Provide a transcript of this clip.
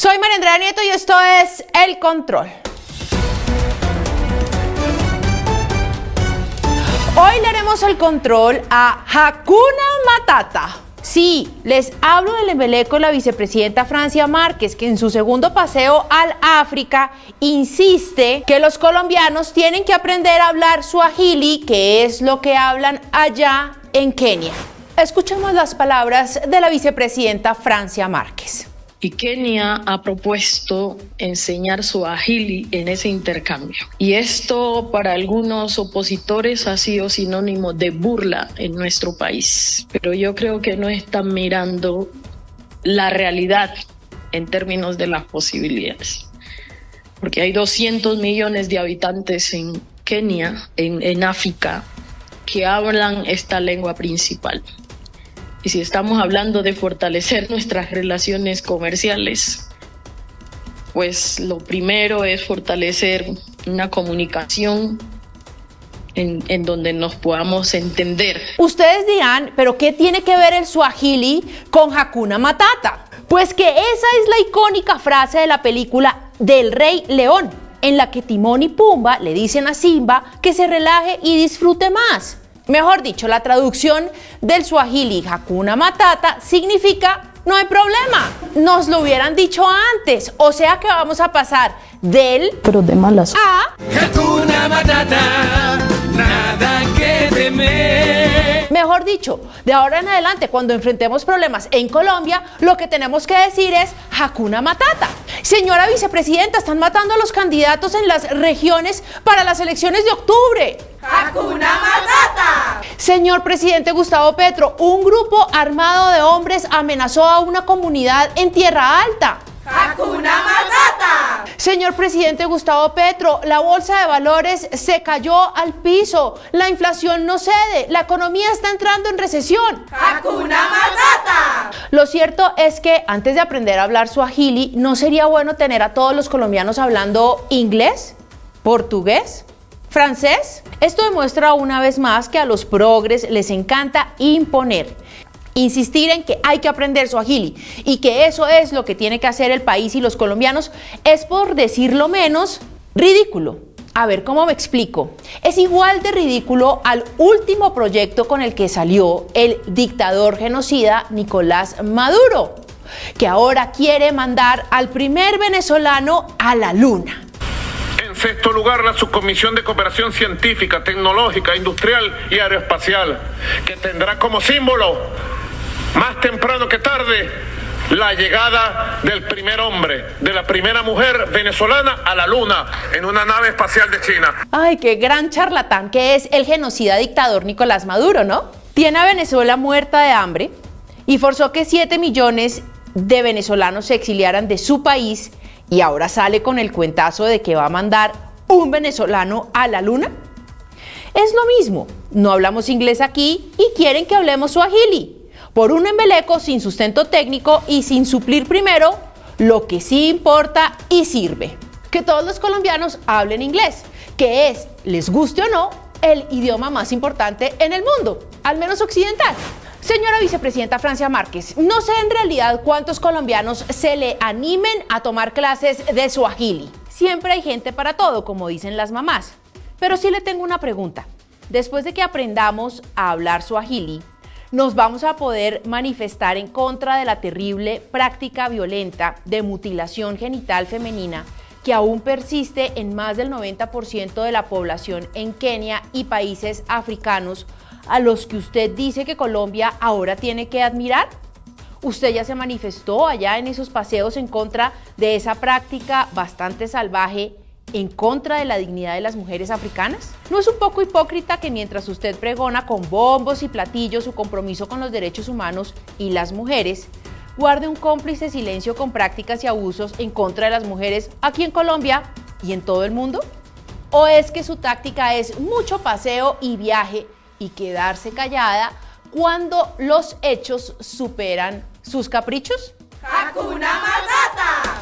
Soy María Andrea Nieto y esto es El Control. Hoy le haremos el control a Hakuna Matata. Sí, les hablo del embeleco de la vicepresidenta Francia Márquez, que en su segundo paseo al África insiste que los colombianos tienen que aprender a hablar suajili, que es lo que hablan allá en Kenia. Escuchemos las palabras de la vicepresidenta Francia Márquez. Y Kenia ha propuesto enseñar suajili en ese intercambio. Y esto para algunos opositores ha sido sinónimo de burla en nuestro país. Pero yo creo que no están mirando la realidad en términos de las posibilidades. Porque hay 200 millones de habitantes en Kenia, en África, que hablan esta lengua principal. Y si estamos hablando de fortalecer nuestras relaciones comerciales, pues lo primero es fortalecer una comunicación en donde nos podamos entender. Ustedes dirán, ¿pero qué tiene que ver el suajili con Hakuna Matata? Pues que esa es la icónica frase de la película del Rey León, en la que Timón y Pumba le dicen a Simba que se relaje y disfrute más. Mejor dicho, la traducción del suajili Hakuna Matata significa no hay problema. Nos lo hubieran dicho antes. O sea que vamos a pasar del pero de malas a Hakuna Matata, nada que temer. Mejor dicho, de ahora en adelante, cuando enfrentemos problemas en Colombia, lo que tenemos que decir es Hakuna Matata. Señora vicepresidenta, están matando a los candidatos en las regiones para las elecciones de octubre. ¡Hakuna Matata! Señor presidente Gustavo Petro, un grupo armado de hombres amenazó a una comunidad en Tierra Alta. ¡Hakuna Matata! Señor presidente Gustavo Petro, la bolsa de valores se cayó al piso, la inflación no cede, la economía está entrando en recesión. ¡Hakuna Matata! Lo cierto es que antes de aprender a hablar suajili, ¿no sería bueno tener a todos los colombianos hablando inglés, portugués, francés? Esto demuestra una vez más que a los progres les encanta imponer. Insistir en que hay que aprender suajili y que eso es lo que tiene que hacer el país y los colombianos es, por decirlo menos, ridículo. A ver, ¿cómo me explico? Es igual de ridículo al último proyecto con el que salió el dictador genocida Nicolás Maduro, que ahora quiere mandar al primer venezolano a la luna. En sexto lugar, la Subcomisión de Cooperación Científica, Tecnológica, Industrial y Aeroespacial, que tendrá como símbolo, más temprano que tarde, la llegada del primer hombre, de la primera mujer venezolana a la luna en una nave espacial de China. Ay, qué gran charlatán que es el genocida dictador Nicolás Maduro, ¿no? Tiene a Venezuela muerta de hambre y forzó que 7 millones de venezolanos se exiliaran de su país y ahora sale con el cuentazo de que va a mandar un venezolano a la luna. Es lo mismo, no hablamos inglés aquí y quieren que hablemos suajili. Por un embeleco sin sustento técnico y sin suplir primero lo que sí importa y sirve. Que todos los colombianos hablen inglés, que es, les guste o no, el idioma más importante en el mundo, al menos occidental. Señora vicepresidenta Francia Márquez, no sé en realidad cuántos colombianos se le animen a tomar clases de suajili. Siempre hay gente para todo, como dicen las mamás. Pero sí le tengo una pregunta. Después de que aprendamos a hablar suajili, nos vamos a poder manifestar en contra de la terrible práctica violenta de mutilación genital femenina que aún persiste en más del 90% de la población en Kenia y países africanos, a los que usted dice que Colombia ahora tiene que admirar. ¿Usted ya se manifestó allá en esos paseos en contra de esa práctica bastante salvaje, en contra de la dignidad de las mujeres africanas? ¿No es un poco hipócrita que mientras usted pregona con bombos y platillos su compromiso con los derechos humanos y las mujeres, guarde un cómplice silencio con prácticas y abusos en contra de las mujeres aquí en Colombia y en todo el mundo? ¿O es que su táctica es mucho paseo y viaje y quedarse callada cuando los hechos superan sus caprichos? ¡Hakuna Matata!